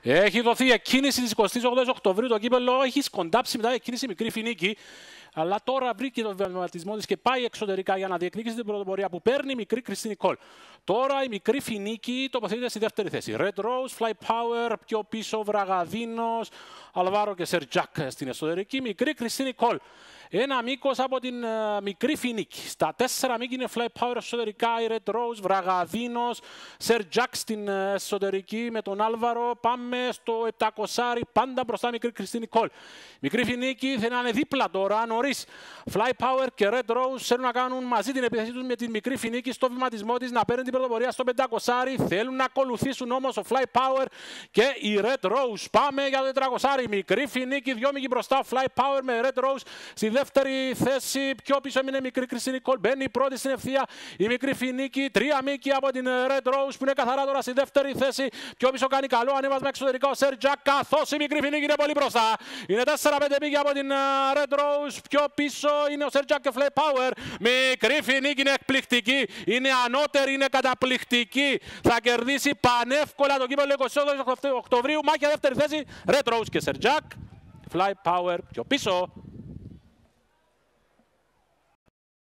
Έχει δοθεί εκκίνηση της 28 Οκτωβρίου το κύπελλο, έχει σκοντάψει μετά εκκίνηση μικρή φινίκη. Αλλά τώρα βρήκε τον βηματισμό της και πάει εξωτερικά για να διεκδικήσει την πρωτοπορία που παίρνει η μικρή Κριστίνη Κολ. Τώρα η μικρή φινίκη τοποθετείται στη δεύτερη θέση. Red Rose, Fly Power, πιο πίσω Βραγαδίνος, Αλβάρο και Σερτζάκ στην εσωτερική. Μικρή Κριστίνη Κολ. Ένα μήκος από την μικρή φινίκη. Στα 4 μήκη είναι Fly Power εσωτερικά, η Red Rose, Βραγαδίνος, Σερτζάκ στην εσωτερική με τον Άλβαρο. Πάμε στο 700, πάντα μπροστά μικρή Κριστίνη Κολ. Μικρή φινίκη θέλει να είναι δίπλα τώρα, νωρίς. Fly Power και Red Rose θέλουν να κάνουν μαζί την επίθεσή τους με την μικρή φινίκη στο βηματισμό της, να παίρνει την πρωτοπορία στο 500. Θέλουν να ακολουθήσουν όμως ο Fly Power και η Red Rose. Πάμε για το 400. Μικρή φινίκη, 2 μήκη μπροστά. Fly Power με Red Rose στη δεύτερη θέση. Πιο πίσω έμεινε η μικρή Κριστίνη Κολ. Μπαίνει πρώτη στην ευθεία η μικρή φινίκη. 3 μήκη από την Red Rose που είναι καθαρά τώρα στη δεύτερη θέση. Πιο πίσω κάνει καλό ανέβασμα εξωτερικά ο Σερτζάκ. Καθώς η μικρή φινίκη είναι πολύ μπροστά. Είναι 4-5 μήκη από την Red Rose. Πιο πίσω είναι ο Σερτζάκ και Fly Power. Μικρή φινίκη είναι εκπληκτική. Είναι ανώτερη, είναι καταπληκτική. Θα κερδίσει πανεύκολα το κύπελλο 28 Οκτωβρίου. Μάχη δεύτερη θέση. Red Rose και Σερτζάκ. Fly Power πιο πίσω.